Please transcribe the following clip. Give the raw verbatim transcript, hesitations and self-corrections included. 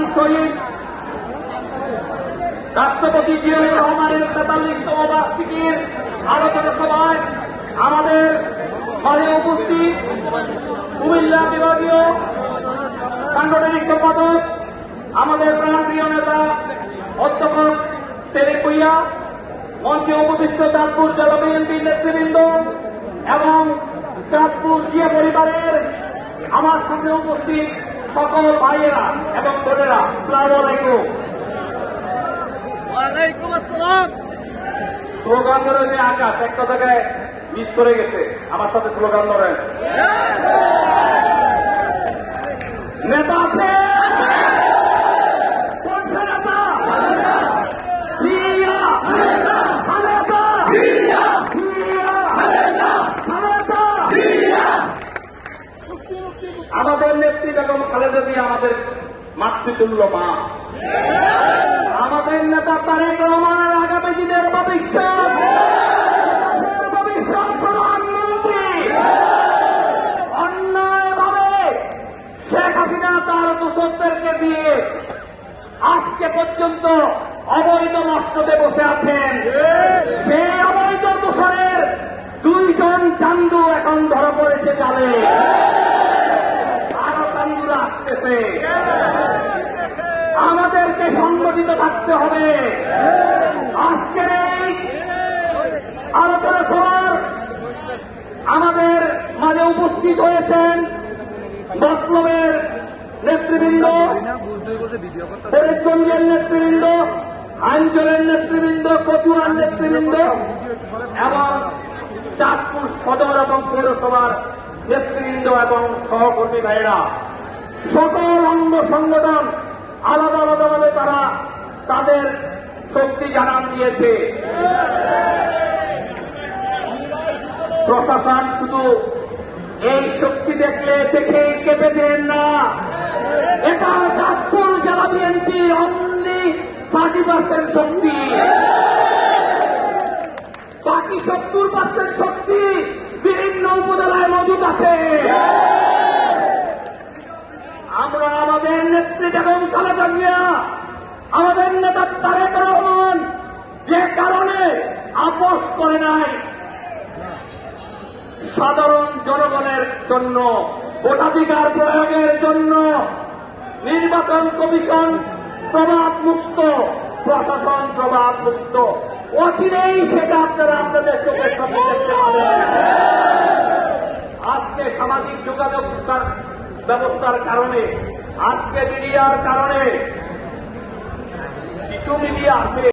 শহীদ রাষ্ট্রপতি জিয়াউর রহমানের তেতাল্লিশতম বার্ষিকীর আলোচনা সভায় আমাদের মাঝে উপস্থিত কুমিল্লা বিভাগীয় সাংগঠনিক সম্পাদক আমাদের প্রাণপ্রিয় নেতা অধ্যাপক শেরেক ভূঁইয়া, মঞ্চে উপবিষ্ট চাঁদপুর জেলা বিএনপির নেতৃবৃন্দ এবং চাঁদপুর জিয়া পরিবারের আমার সামনে উপস্থিত সকল ভাইয়েরা এবং বোনেরা, আসসালামু আলাইকুম। ওয়ালাইকুম আসসালাম। স্লোগান ধরে আকাশ একটা জায়গায় মিস করে গেছে, আমার সাথে স্লোগান ধরেন। নেতা আছে, আমাদের নেত্রী বেগম খালেদা জিয়া আমাদের মাতৃতুল্য মা, আমাদের নেতা তারেক রহমানের আগামী দিনের ভবিষ্যৎ ভবিষ্যৎ প্রধানমন্ত্রী। অন্যায়ভাবে শেখ হাসিনা তার দোষদেরকে দিয়ে আজকে পর্যন্ত অবৈধ মসনদে বসে আছেন। সেই অবৈধ দোষরের দুইজন চান্দু এখন ধরা পড়েছে জালে, আরো চান্দুরা আসতেছে। আমাদেরকে সংগঠিত থাকতে হবে। আজকের এই আলোচনা সভার আমাদের মাঝে উপস্থিত হয়েছেন মতলবের নেতৃবৃন্দ, ফরিদগঞ্জের নেতৃবৃন্দ, আঞ্চলের নেতৃবৃন্দ, কচুয়ার নেতৃবৃন্দ এবং চাঁদপুর সদর এবং পৌরসভার নেতৃবৃন্দ এবং সহকর্মী ভাইয়েরা, সকল অঙ্গ সংগঠন আলাদা আলাদাভাবে তারা তাদের শক্তি জানান দিয়েছে। প্রশাসন শুধু এই শক্তি দেখলে দেখে কেঁপে দেন না। এটা চাঁদপুর জেলা বিএনপির অনলি থার্টি পার্সেন্ট শক্তি, বাকি সত্তর পার্সেন্ট শক্তি বিভিন্ন উপজেলায় মজুদ আছে। আমরা আমাদের নেত্রী বেগম খালেদা জিয়া, আমাদের নেতা তারেক রহমান যে কারণে আপোষ করে নাই, সাধারণ জনগণের জন্য, ভোটাধিকার প্রয়োগের জন্য, নির্বাচন কমিশন প্রভাব মুক্ত, প্রশাসন প্রভাব মুক্ত, অচিরেই সেটা আপনারা আপনাদের চোখের সামনে দেখতে পাবেন। আজকে সামাজিক যোগাযোগ ব্যবস্থার কারণে, আজকে মিডিয়ার কারণে কিছু মিডিয়া আছে